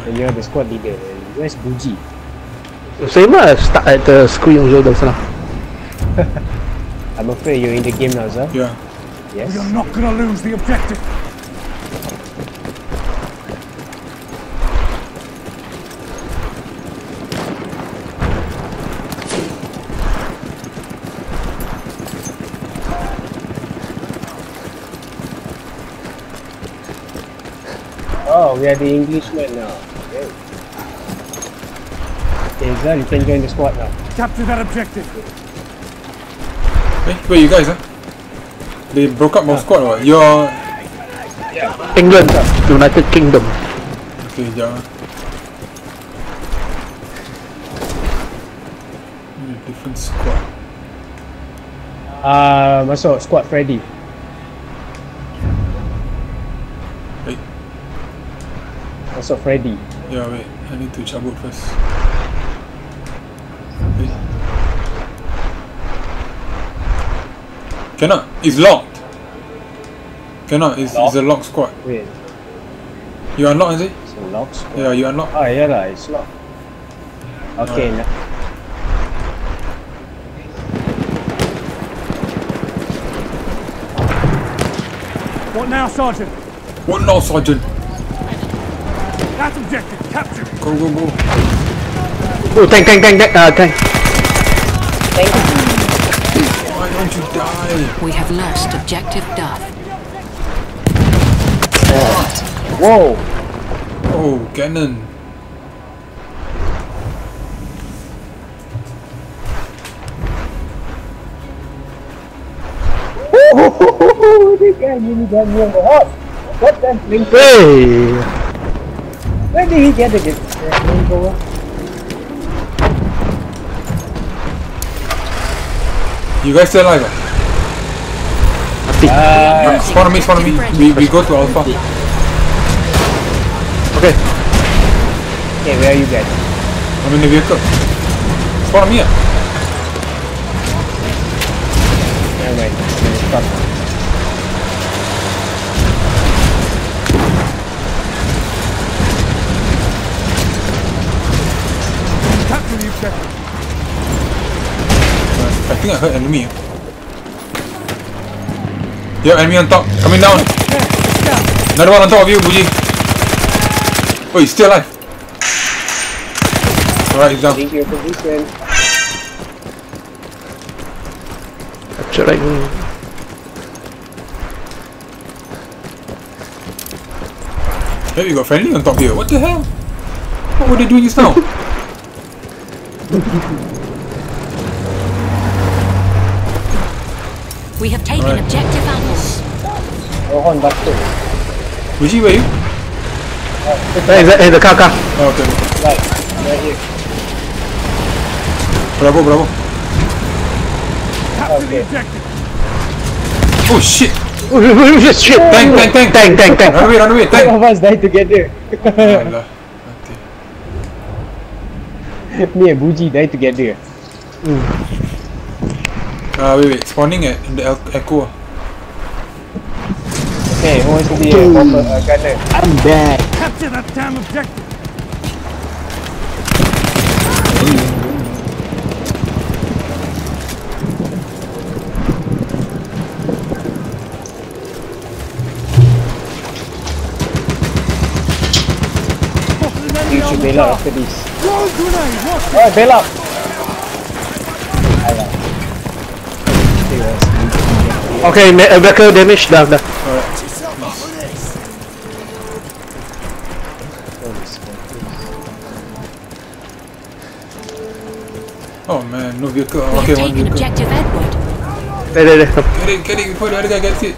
And you're the squad leader. Where's Buji? Same lah, stuck at the screen also dah sana. I'm afraid you're in the game now, sir. Yeah. Yes. We are not gonna lose the objective. Oh, we are the Englishman now. Okay. Okay, Zal, you can join the squad now. Capture that objective. Hey, where you guys? They broke up our squad or what? You're... England, United Kingdom. Okay, yeah. Different squad. Masuk squad Freddy. Wait. Masuk Freddy. Yeah, wait. I need to cabut first. Wait. Cannot. It's locked. Cannot. It's a locked squad. Wait, You unlock, is it? it's a locked squad. Yeah, you unlock. Oh, yeah lah, it's locked. Okay, What now, Sergeant? What now, Sergeant? That objective, capture. Go, go, go. Oh, tank. Why don't you die? We have lost objective Duff. Whoa! Oh, cannon. This guy really got me on the hot. What the link? Hey! Where did he get the link over? You guys still alive? Spawn on me. We go to Alpha. Okay. Okay, where are you guys? I'm in the vehicle. Spawn on me. Never mind. Stop. Capture the objective. I think I heard enemy. Yeah, enemy on top. Coming down. Another one on top of you, Buji. Oh, he's still alive. Alright, he's down. Take your position. Capturing. Hey, you got friendly on top here. What the hell? What were they doing just now? We have taken objective apples. Rohan Batu. Buji, where are you? Hey, the car. Oh, okay. Right here. Bravo. Capture the Okay. objective. Oh shit! Shit! Tank! Run away, All tank! of us die together. Alah. Okay. Me and Buji die together. Wait. Spawning at the Echo. Okay, who wants to be a bomber, gunner? I'm back. Capture that damn objective. You should bail out after this. Throw grenade. Watch Oh, bail out! Okay, vehicle damage dah. Oh man, no vehicle. We Okay, have one taken vehicle. objective Edward. There. Get it before the other guy gets it.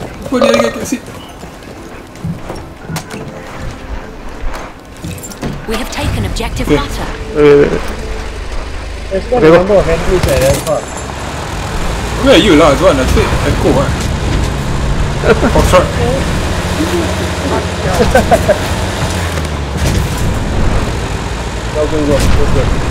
We have taken objective Okay. Butter. There's got a number of enemies at the airport. Where are you lah? Zuan, I said Echo Foxtrot. Go.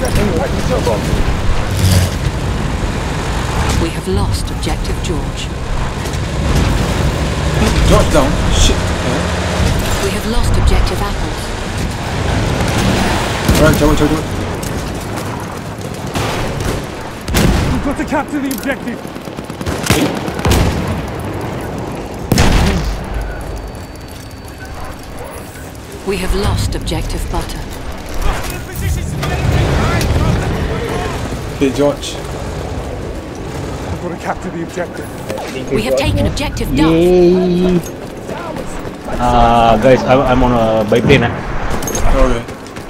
We have lost objective George. George down. Shit. We have lost objective apples. Alright, cabut. We've got to capture the objective. We have lost objective butter. Okay, George. We've got to capture the objective. We have taken objective Duff. Yay! Guys, I'm on a biplane. Okay.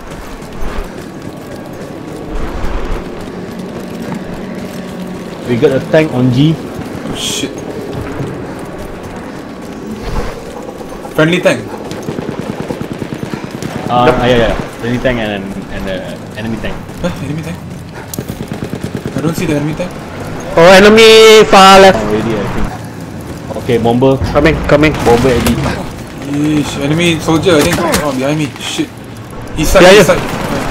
We got a tank on G. Oh shit. Friendly tank. Yeah. Friendly tank and enemy tank. Enemy tank? I don't see the enemy tank. Oh, enemy far left. Already, I think. Okay, bomber. Coming. Bomber Eddie. Yeesh, enemy soldier, I think. Oh, behind me. Shit. East side, Yeah. east side.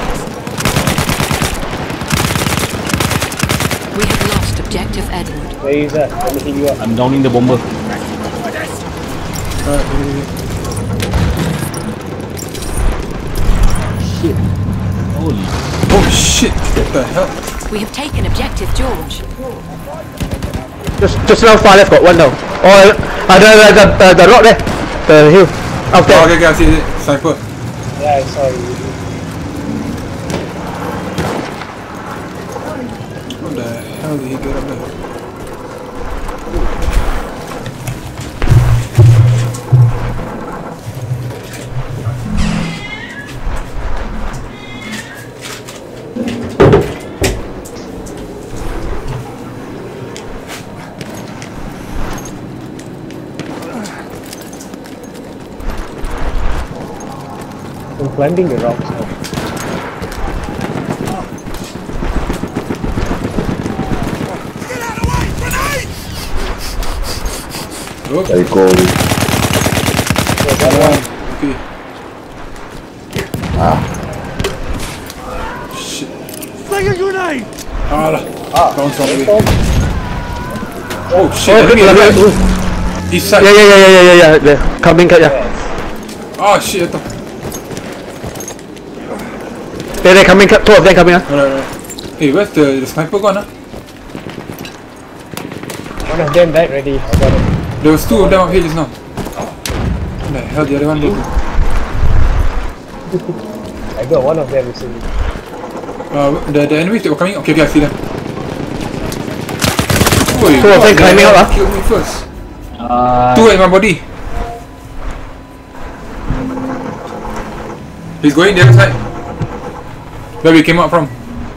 We have lost objective Edward. Where is that? Let me heal you up. I'm downing the bomber. Alright, Shit. Holy. oh shit, what the hell? We have taken objective George. Just now far left got one now. Oh, the rock there. The hill. Out Oh, there. okay, I see it. Sniper. Yeah, I saw you. What the hell did he get up there? I'm climbing the rocks now. Oh, Very cold. okay. Shit. Fling a grenade! Bounce on me. Oh shit, Oh, enemy right. yeah. East side. Yeah. There. Coming, yeah. Oh shit, I thought. They're coming, two of them coming. Alright. Hey, where's the sniper gone? One of them died already. I got him. There was two of them up here just now. What the hell, the other one did? I got one of them recently. The enemies that were coming? Okay, I see them. Oi, Two of them climbing up, Kill me first. Two at my body. He's going the other side. Where we came out from.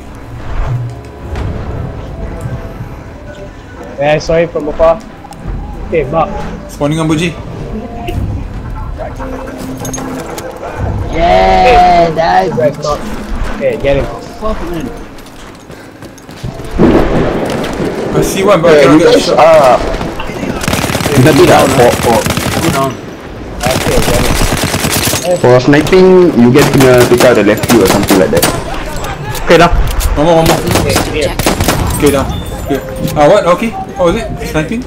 Yeah, I saw him from afar. Okay, Mark. Spawning on Buji. Yeah, that Where's Mark? Okay, get him. fuck man. I see one but I cannot get a shot. Go down. Okay, get him. For sniping, you get to take out the left view or something like that. Okay, now. One more. Lost objective Duff. Okay, down. Okay. What? Okay. Oh, is it? Sniping?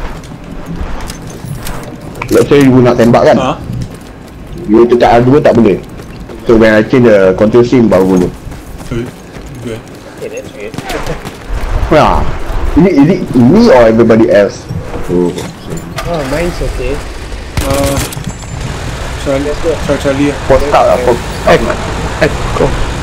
Let's say you nak tembak kan, you tekan R2 tak boleh. So when I change the control scheme baru boleh. Okay. Okay, that's weird. Wah, is it me or everybody else? Oh, Oh, mine's okay. Charlie. for start lah, for Go.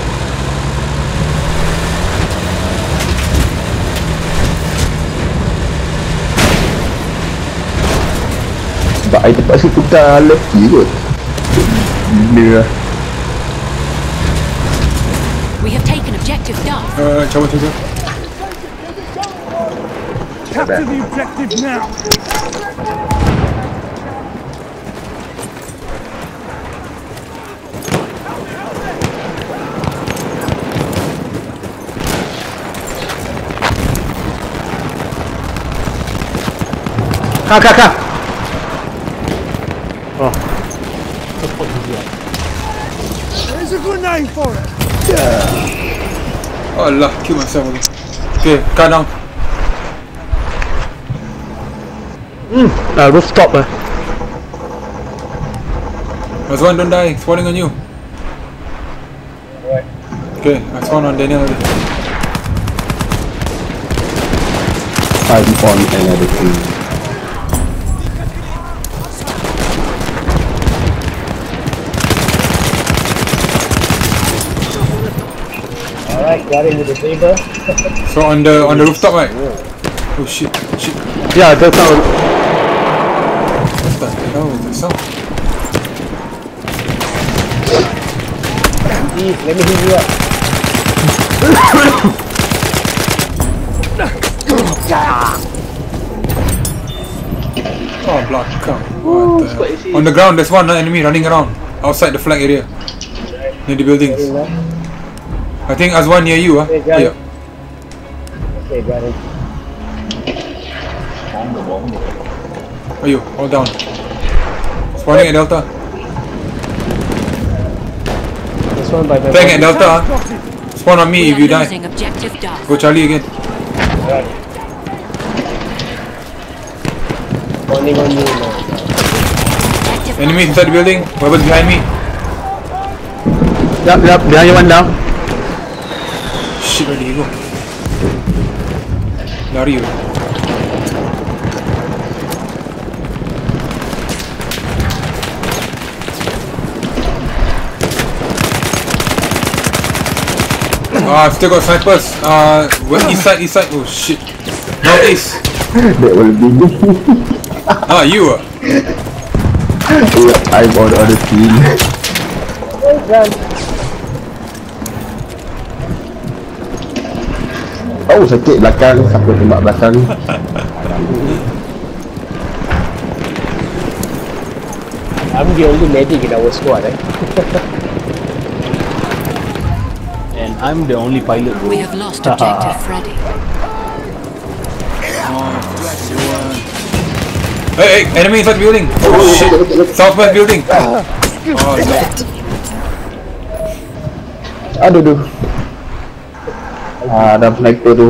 sebab I terpaksa tukar left key kot. Bila We have taken objective Duff. Cabut. Capture the objective now! Ka. There's a grenade for it! Oh Allah, kill myself again. Okay, car down. Rooftop There's one, don't die. Spawning on you. Alright. Okay, I spawned on Daniel already. I on another thing. Alright, got him with the saber. So on the rooftop, right? Oh shit, shit. Yeah, that's how. What the hell is that sound? Please, let me heal you up. Oh, block, come. What the hell? On the ground, there's one enemy running around outside the flag area, near the buildings. I think there's one near you, huh? Okay, got it. Yeah. Okay, got it. Are you all down? Spawning at Delta. This one by the Bang at Delta, huh? Spawn on me We if are you die. losing objective Duff. Go Charlie again. Right. Spawning on you now. Objective Enemy Butter. inside the building. Whoever's behind me. Yep, behind you, one down. Shit, where did he go? Lari you. I've still got snipers. East side. Oh shit. Northeast. That will be me. You I'm on the other team. Oh, God. Oh, sakit belakang. Siapa tembak belakang? I'm the only medic in our squad, eh? And I'm the only pilot. Bro. We have lost objective Freddy. Hey, enemy inside the building. Oh shit. Southwest building. Oh no. Aduh. Ada sniper tu.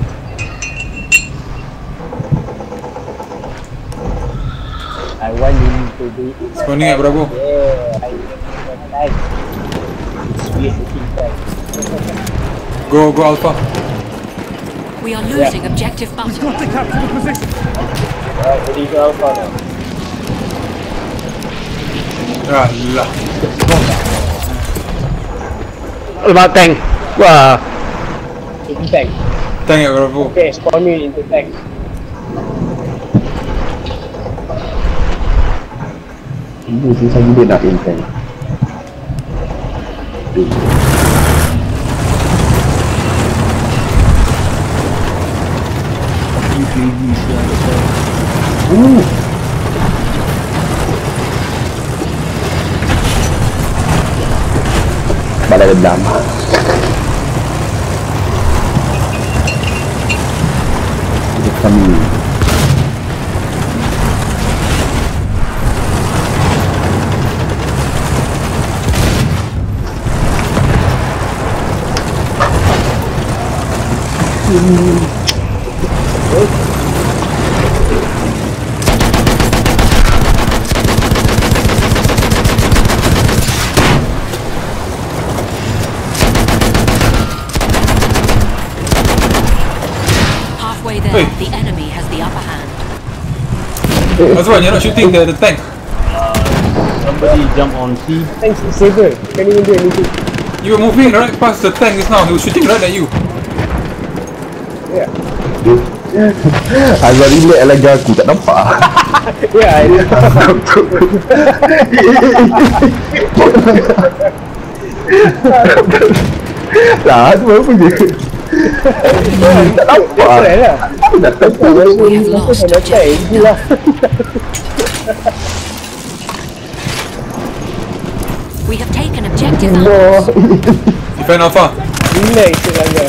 I want him to be... Spawning at Bravo. Yeah, I like sweet looking guy. Go Alpha. We are losing objective Butter. Got to capture the position. Alright, ready to Alpha now. Allah. About tank. Wah. Into tank. Tank at Bravo. Okay, spawn me into tank. Ibu susah juga nak intern. Balai dendam. Untuk kami. Halfway there, Hey. the enemy has the upper hand. That's why you're not shooting the tank. Somebody jump on C. Thanks, saber. Can't even do anything. You were moving right past the tank just now. He was shooting right at you. Yeah. Azhar relax lagi aku tak nampak. Yeah, I know. Lah, tu apa je? Tak nampak. That's lah. Aku dah tahu. We have lost objective Gila. We have taken objective Alpha. Defend Alpha. Relax saja.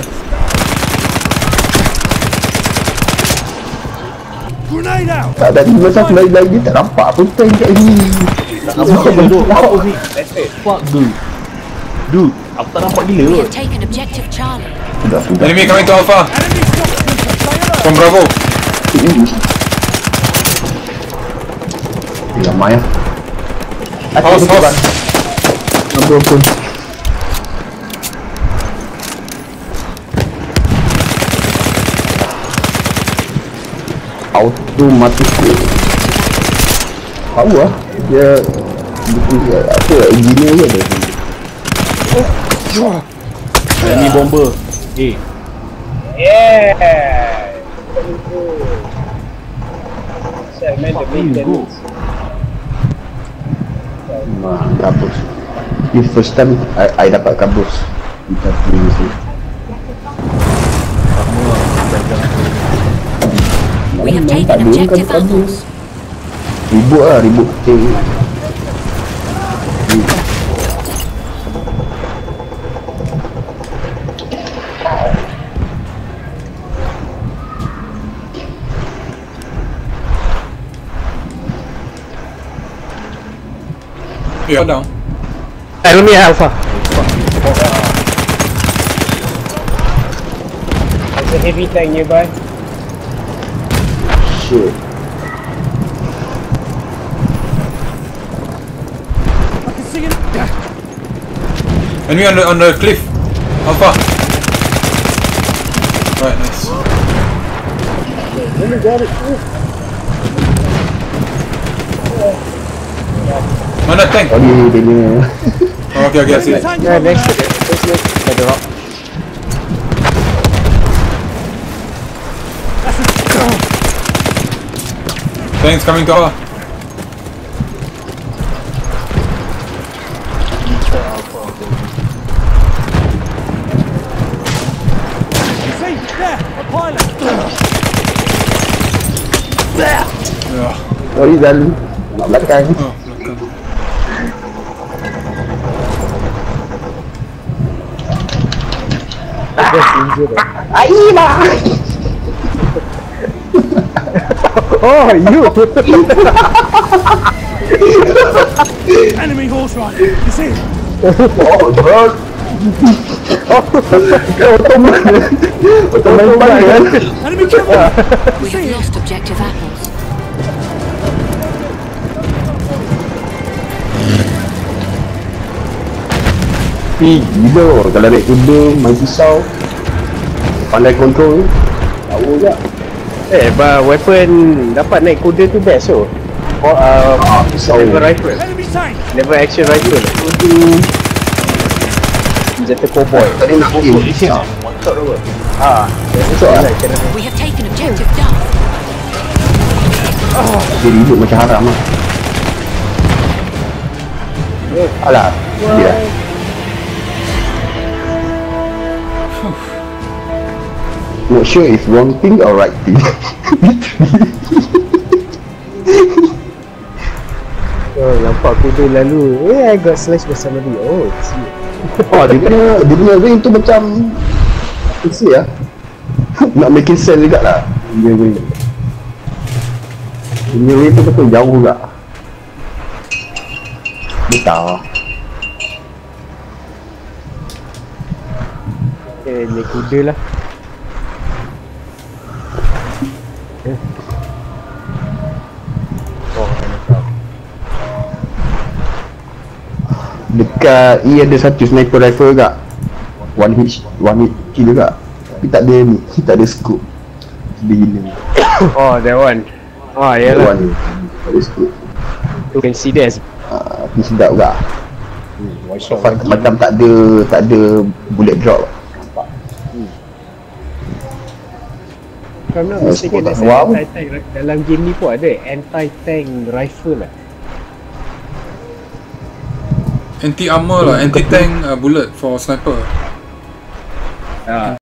Grenade out. Tak ada masa aku lagi tak nampak pun tank kat sini. Tak nampak tu. Apa sih? That's it. Fuck dude. Dude, aku tak nampak gila We kot. have taken objective Charlie. Sudah. Enemy coming to Alpha. From Bravo. Ramai lah. House. Ampun. Automatic. Tahu lah. Dia apa engineer je ada. Enemy bomber. Yeah. Segment the maintenance. Kabus. This first time I dapat kabus. Kita pilih sini. We have taken objective apples. Ribut kecil. Yeah, down. Enemy Alpha. There's a heavy tank nearby. Shit. I can see him. Enemy on the cliff. Alpha. Right, nice. Really got it. Mana tank? Oh dia ni. Oh, okay, I see it. Yeah, next to it. Next to the rock. Tanks coming to Alpha. See, there, a pilot. Yeah. Sorry Zal. Nak belakang. Oh, belakang. Oh, you! Enemy horse rider. You see him? Oh, bro. Otomatik kan? Enemy killed. We have lost objective apples. Gila kalau naik kuda, main pisau, pandai control, tahu je. Weapon dapat naik kuda tu best tu. Pisau. Never rifle. Enemy tank. Never action rifle. Senjata cowboy. Tadi nak kill. Besok lah. We have taken objective Duff. Dia ribut macam haram lah. Alah, dia. Not sure if wrong thing or right thing. Oh, nampak kuda lalu. I got slash bersama dia. Oh, see. Oh, dia punya ring tu macam isi lah. Nak making sense juga lah. Dia ring. Dia punya ring tu betul jauh juga. Dia tahu. Naik kuda lah. Dekat E ada satu sniper rifle juga. One hit kill juga. Tapi tak ada ni, tak ada scope. Gila. Oh, that one. Oh, yalah. One tak ada scope. You can see that. Tapi sedap juga. Macam tak ada bullet drop. Kalau nak mistaken, anti-tank dalam game ni pun ada anti-tank rifle lah. Anti-armor lah, anti-tank bullet for sniper.